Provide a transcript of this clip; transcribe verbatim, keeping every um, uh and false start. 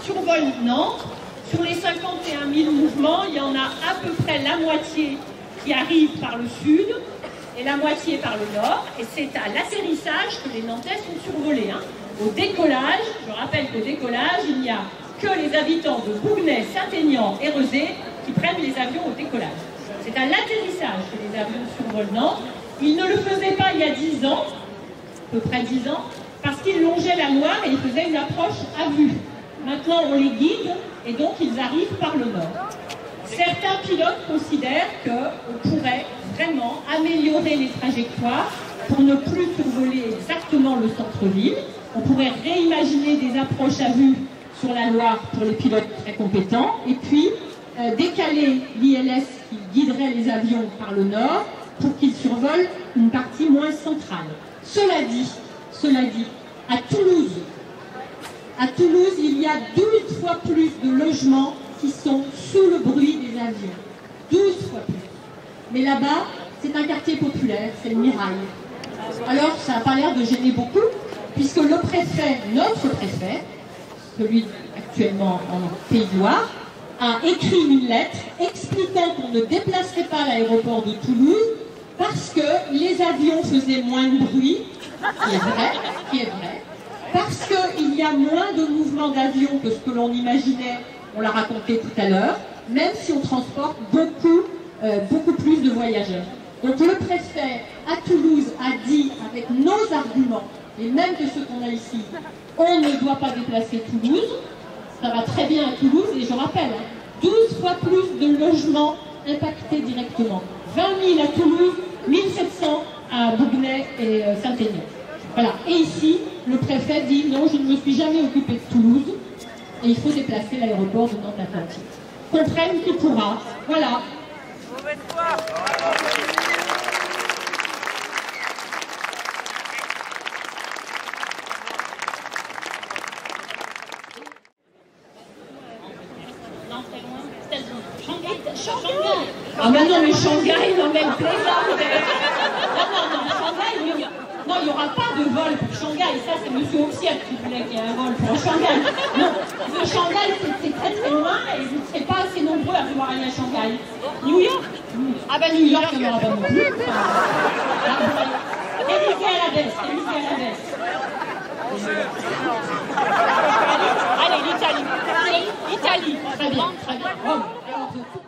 survolent Nantes. Sur les cinquante et un mille mouvements, il y en a à peu près la moitié qui arrivent par le sud et la moitié par le nord. Et c'est à l'atterrissage que les Nantais sont survolés. Hein. Au décollage, je rappelle qu'au décollage, il n'y a que les habitants de Bougnay, Saint-Aignan et Rezé qui prennent les avions au décollage. C'est à l'atterrissage que les avions survolent Nantes. Ils ne le faisaient pas il y a dix ans, à peu près dix ans, parce qu'ils longeaient la Loire et ils faisaient une approche à vue. Maintenant, on les guide et donc ils arrivent par le nord. Certains pilotes considèrent qu'on pourrait vraiment améliorer les trajectoires pour ne plus survoler exactement le centre-ville. On pourrait réimaginer des approches à vue sur la Loire pour les pilotes très compétents et puis euh, décaler l'I L S qui guiderait les avions par le nord pour qu'ils survolent une partie moins centrale. Cela dit, cela dit, à Toulouse, à Toulouse, il y a douze fois plus de logements qui sont sous le bruit des avions. douze fois plus. Mais là-bas, c'est un quartier populaire, c'est le Mirail. Alors, ça n'a pas l'air de gêner beaucoup, puisque le préfet, notre préfet, celui actuellement en Pays de Loire, a écrit une lettre expliquant qu'on ne déplacerait pas l'aéroport de Toulouse parce que les avions faisaient moins de bruit, qui est vrai, qui est vrai, parce qu'il y a moins de mouvements d'avions que ce que l'on imaginait, on l'a raconté tout à l'heure, même si on transporte beaucoup, euh, beaucoup plus de voyageurs. Donc le préfet à Toulouse a dit, avec nos arguments, et même que ceux qu'on a ici, on ne doit pas déplacer Toulouse, ça va très bien à Toulouse, et je rappelle, douze fois plus de logements impactés directement. vingt mille à Toulouse, mille sept cents à Bougnay et euh, Saint-Aignan. Voilà. Et ici, le préfet dit non, je ne me suis jamais occupé de Toulouse et il faut déplacer l'aéroport de Nantes-Atlantique. Comprenne qui pourra. Voilà. Ah mais non, mais Shanghai, non mais plaisante. Non, non, non, Shanghai, il y a... non, il n'y aura pas de vol pour Shanghai. Ça, c'est M. Oxiel qui voulait qu'il y ait un vol pour Shanghai. Non, de Shanghai, c'est très très loin et vous ne serez pas assez nombreux à vouloir aller à Shanghai. New York. Ah ben New York, il n'y en aura pas non plus. Révisez à la baisse, révisez à la baisse. Allez, l'Italie. L'Italie. Très bien, très bien. Rome.